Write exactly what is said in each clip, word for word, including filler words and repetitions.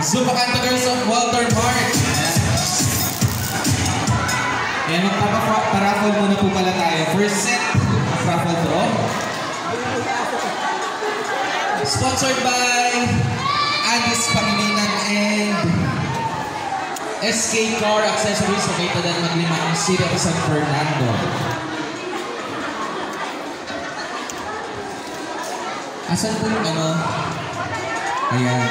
Zupacanta Girls of Walter Park. Ayan, magpaparaffle muna po pala tayo. First set of raffle draw. Sponsored by Addis Pangilinan and S K Car Accessories located at Maglimang City of San Fernando. Asan po yung ano? Ayan.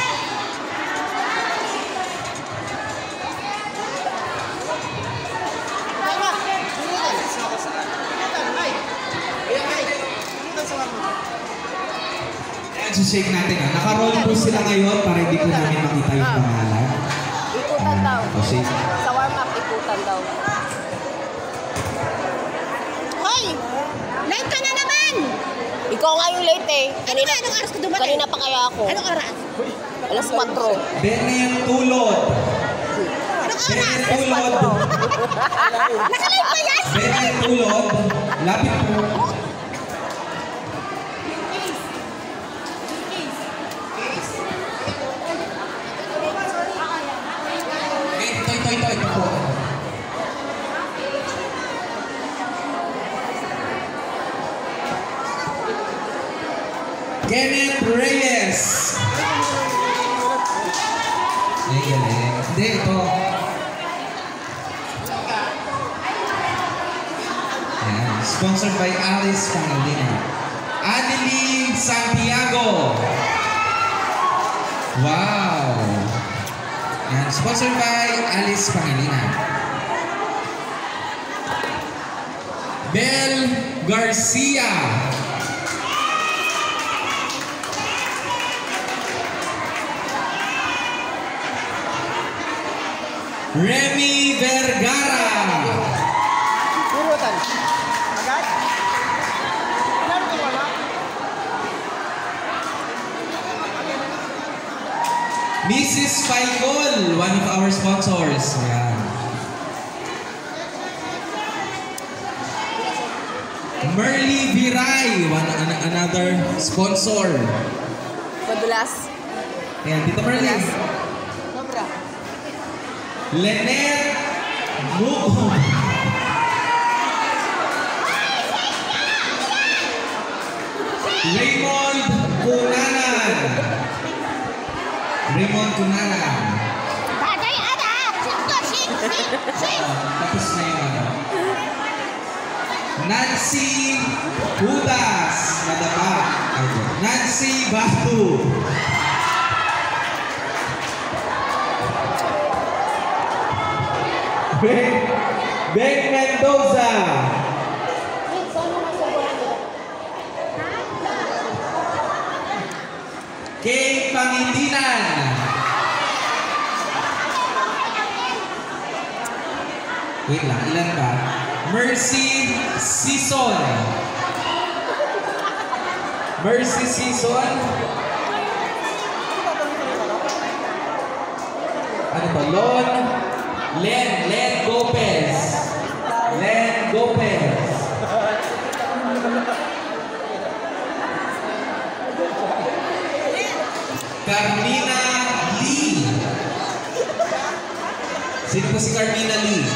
Shake natin ha. Naka-roll po sila ngayon para hindi po namin makita yung pangalan. Ikutan daw. O shake. Sa warm-up, ikutan daw. Hoy! Late ka na naman! Ikaw nga yung late eh. Kanina, anong oras ka dumating? Kanina pa kaya ako. Anong oras? Alas kwatro. Benet Tulod. Anong Benet oras? Tulod. Nakalive ba yan? Benet Tulod. Lapit po. Ito, ito, ito po. Kenneth Reyes. Ay, galing. Hindi, ito. Ayan. Sponsored by Alice Pangilinan. Anneli Santiago. Wow. Ayan. Sponsored by Alice Pangilinan. Bel Garcia. Remy Vergara. Turutan. Agad? Laro ko wala? Missus Paikol, one of our sponsors. Ayan. Merly Viray, one, an another sponsor. Madulas. Ayan, Tita Merly. Sobra. Lynette Mugo. Raymond Cunanan. Raymond Cunanan. Bagay, ada! Sito, shit, shit, shit! Tapos na yung ano. Nancy Hudas. Nadapa. Nancy Batu. Ben, Ben Mendoza. Kay Pangilinan. Wait lang, ilan ba? Mercy Season. Mercy Season. Ano ba? Lon. Len. Len Gopez. Len Gopez. Carmina Lee. Sino po si Carmina Lee?